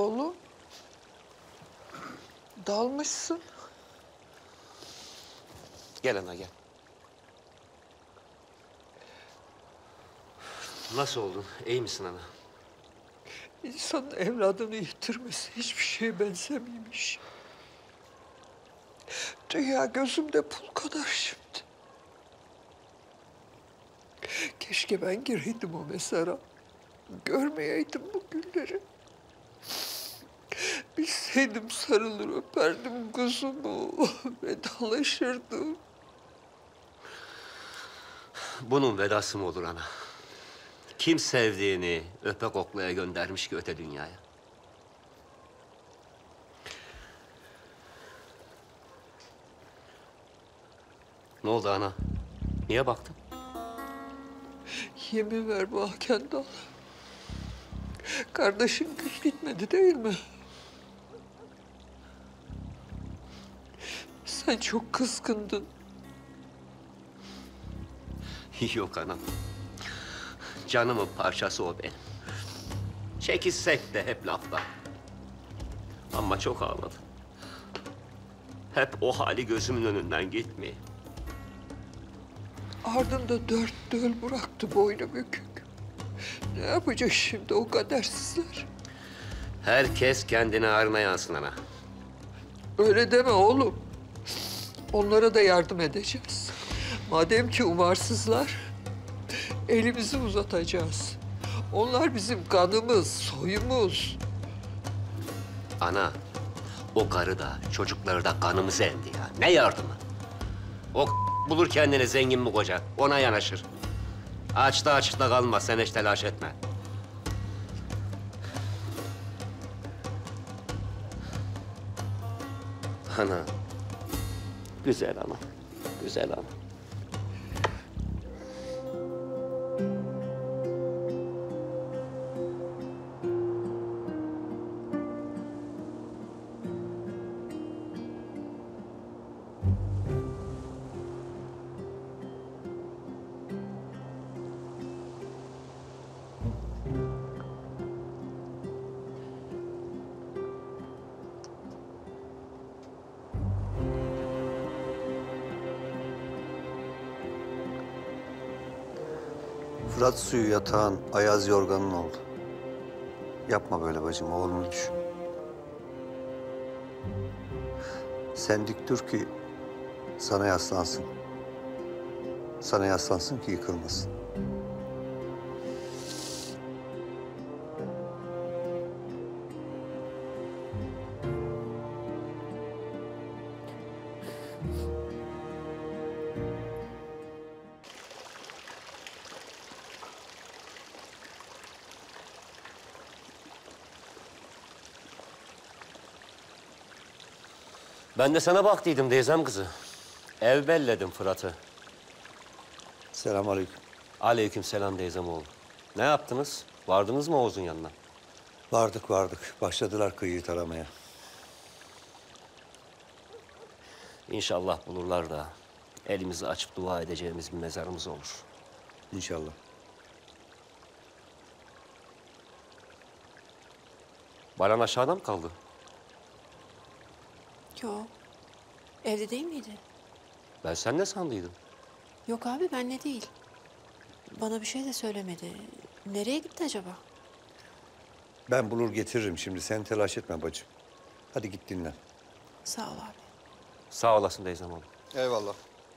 oğlum? Dalmışsın. Gel ana gel. Nasıl oldun? İyi misin ana? İnsanın evladını yitirmesi hiçbir şeye benzemiymiş. Dünya gözümde pul kadar şimdi. Keşke ben gireydim o mezara. Görmeyeydim bu günleri. Bilseydim sarılır öperdim kuzumu. Vedalaşırdım. Bunun vedası mı olur ana? Kim sevdiğini öpe koklaya göndermiş ki öte dünyaya? Ne oldu ana? Niye baktın? Yemin ver bana Kendal. Kardeşin güç gitmedi değil mi? Sen çok kızgındın. Yok anam. Canımın parçası o benim. Çekişsek de hep lafta. Ama çok ağladım. Hep o hali gözümün önünden gitmiyor. Ardında 4 döl bıraktı boynu bükük. Ne yapacak şimdi o kadersizler? Herkes kendine ağrına yansın ana. Öyle deme oğlum. Onlara da yardım edeceğiz. Madem ki umarsızlar, elimizi uzatacağız. Onlar bizim kanımız, soyumuz. Ana, o karı da çocukları da kanımızı emdi ya. Ne yardımı? O bulur kendine zengin mi koca, ona yanaşır. Açta kalma, sen hiç telaş etme. Ana, güzel ana, güzel ana. Fırat suyu yatağın, ayaz yorganın oldu. Yapma böyle bacım, oğlunu düşün. Sen dik dur ki sana yaslansın. Sana yaslansın ki yıkılmasın. Ben de sana baktıydım teyzem kızı. Ev belledim Fırat'ı. Selamünaleyküm. Aleykümselam teyzem oğlum. Ne yaptınız? Vardınız mı Oğuz'un yanına? Vardık. Başladılar kıyıyı taramaya. İnşallah bulurlar da elimizi açıp dua edeceğimiz bir mezarımız olur. İnşallah. Baran aşağıda mı kaldı? Yok. Evde değil miydi? Ben sen ne sandıydım? Yok abi benle değil. Bana bir şey de söylemedi. Nereye gitti acaba? Ben bulur getiririm şimdi. Sen telaş etme bacım. Hadi git dinlen. Sağ ol abi. Sağ olasın teyzem oğlum. Eyvallah.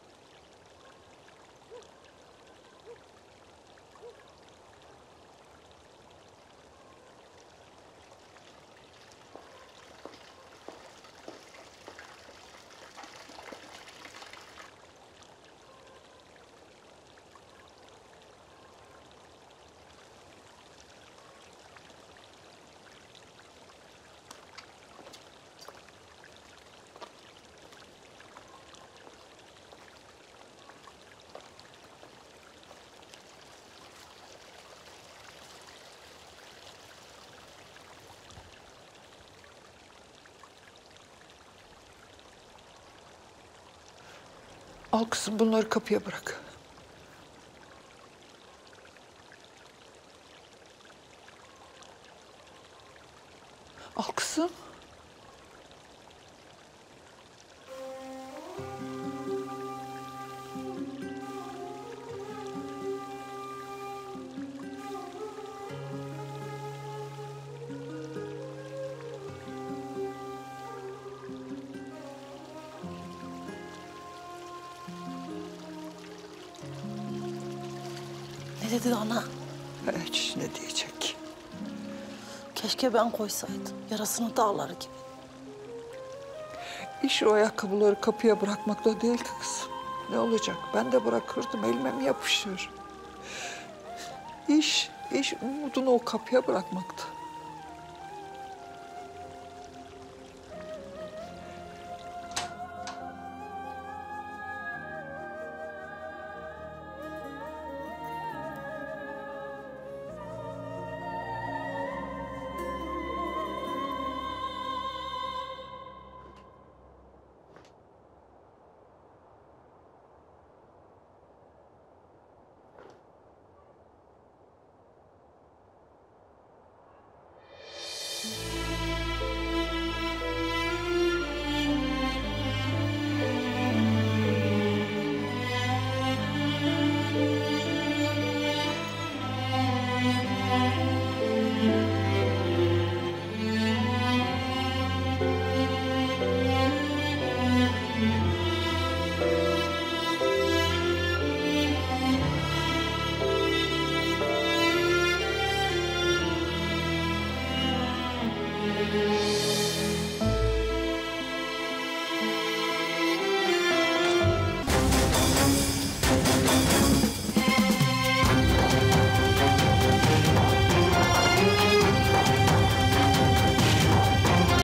Al kızım bunları kapıya bırak. Al. kızım? Ne dedi ana? Hiç ne diyecek? Keşke ben koysaydım. Yarasını dağları gibi. İş o ayakkabıları kapıya bırakmakta değil ki kızım. Ne olacak? Ben de bırakırdım. Elime mi yapışır? İş umudunu o kapıya bırakmakta.